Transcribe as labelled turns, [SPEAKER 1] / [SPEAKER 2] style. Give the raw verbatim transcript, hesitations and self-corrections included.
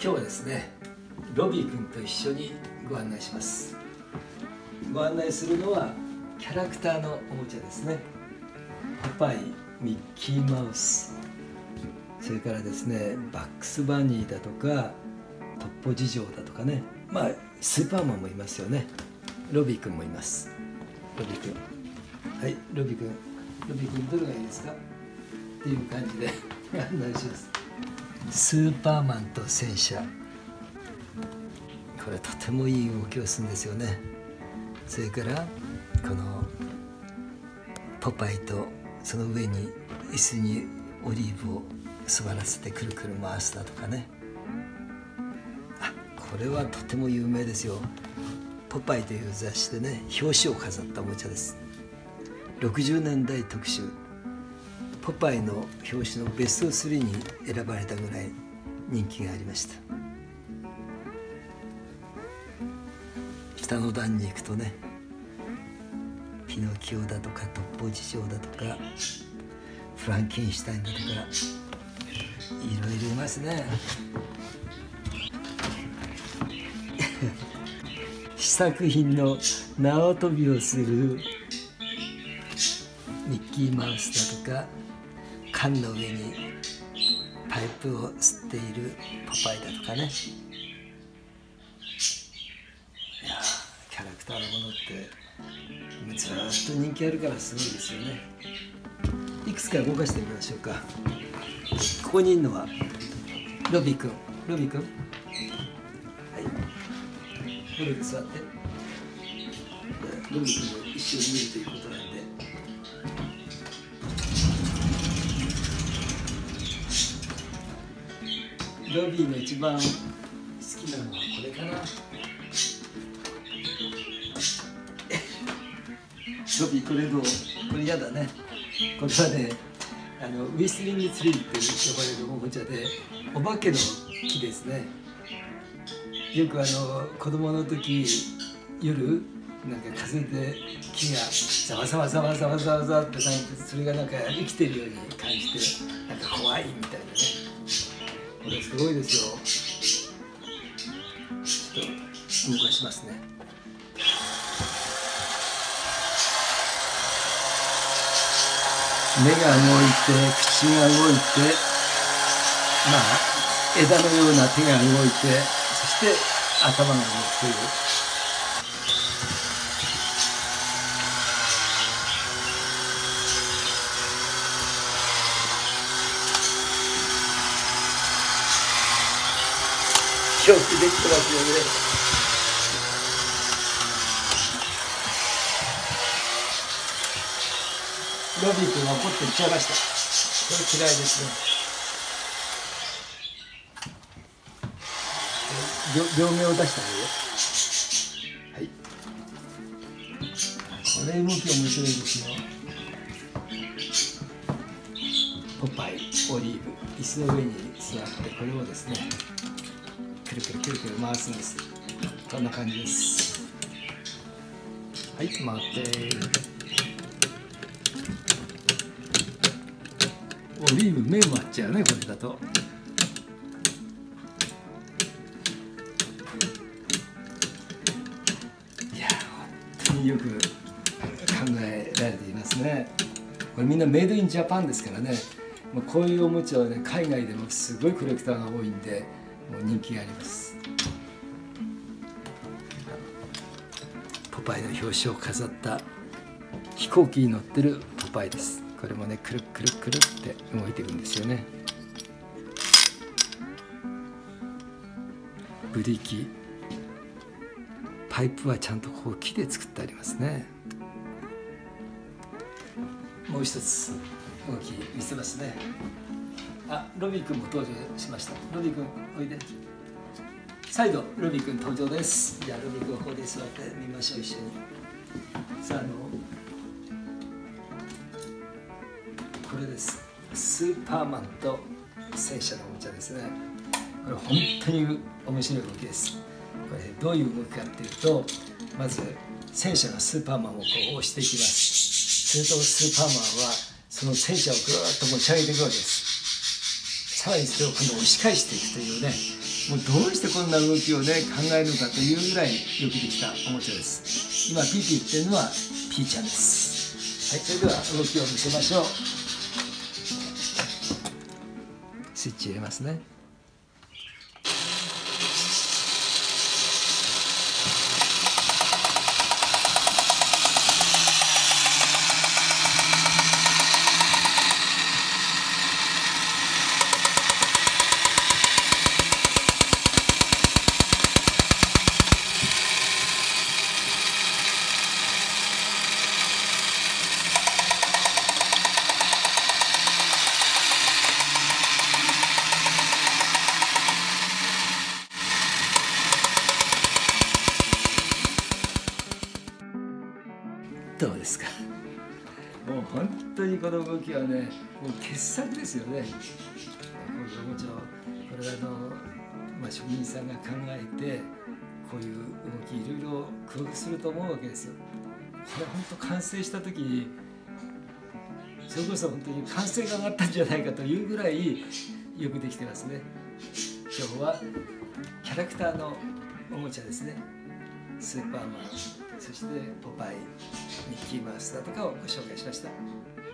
[SPEAKER 1] 今日はですね、ロビー君と一緒にご案内します。ご案内するのはキャラクターのおもちゃですね。ポパイ、ミッキーマウス、それからですねバックスバニーだとかトッポ事情だとかね、まあスーパーマンもいますよね。ロビー君もいます。ロビー君、はい、ロビー君、ロビー君どれがいいですかっていう感じで案内します。スーパーマンと戦車、これとてもいい動きをするんですよね。それからこのポパイとその上に椅子にオリーブを座らせてくるくる回すだとかね。あ、これはとても有名ですよ。ポパイという雑誌でね表紙を飾ったおもちゃです。ろくじゅうねんだい特集、ポパイの表紙のベストスリーに選ばれたぐらい人気がありました。下の段に行くとね、ピノキオだとかトッポ事情だとかフランケンシュタインだとかいろいろいますね。試作品の縄跳びをするミッキーマウスだとか、缶の上にパイプを吸っているポパイだとかね。いやー、キャラクターのものってずっと人気あるからすごいですよね。いくつか動かしてみましょうか。ここにいるのはロビー君。ロビー君、はい、ロビー君座って。ロビー君も一緒に見るということなんで、ロビーの一番好きなのはこれかな。ロビーこれどう？これ嫌だね。これはね、あのウィスリングツリーって呼ばれるおもちゃで、お化けの木ですね。よくあの子供の時、夜なんか風で木がざわざわざわざわざわざわってなって、それがなんか生きてるように感じて、なんか怖いみたいなね。これすごいですよ。ちょっと動かしますね。目が動いて、口が動いて、まあ枝のような手が動いて、そして頭が動くという。よくできてますよね。ロビー君が怒っていっちゃいました。これ嫌いですね。両目を出したのよ。はい。これ動き面白いですよ。ポパイ、オリーブ、椅子の上に座ってこれをですね、くるくるくるくる回すんです。こんな感じです。はい、回ってオリーブ目割っちゃうね、これだと。いや、本当によく考えられていますね。これみんなメイドインジャパンですからね。もうこういうおもちゃはね、海外でもすごいコレクターが多いんで、もう人気があります。ポパイの表紙を飾った飛行機に乗ってるポパイです。これもね、くるくるくるって動いていくんですよね。ブリキ、パイプはちゃんとこう木で作ってありますね。もう一つ動き見せますね。あ、ロビー君も登場しました。ロビー君おいで。再度ロビー君登場です。じゃあロビー君ここで座ってみましょう、一緒に。さあ、あのこれです。スーパーマンと戦車のおもちゃですね。これ本当に面白い動きです。これどういう動きかっていうと、まず戦車がスーパーマンをこう押していきます。するとスーパーマンはその戦車をぐーっと持ち上げていくわけです。さらにそれを今度押し返していくというね、 もうどうしてこんな動きをね考えるのかというぐらいよくできたおもちゃです。今ピーピー言ってるのはピーちゃんです。はい、それでは動きを見せましょう。スイッチ入れますね。どうですか。もう本当にこの動きはね、もう傑作ですよね。このおもちゃをこれあの、まあ、職人さんが考えてこういう動きいろいろ工夫すると思うわけですよ。これ本当完成した時にそれこそ本当に歓声が上がったんじゃないかというぐらいよくできてますね。今日はキャラクターのおもちゃですね。スーパーマン、そしてポパイ、ミッキーマウスだとかをご紹介しました。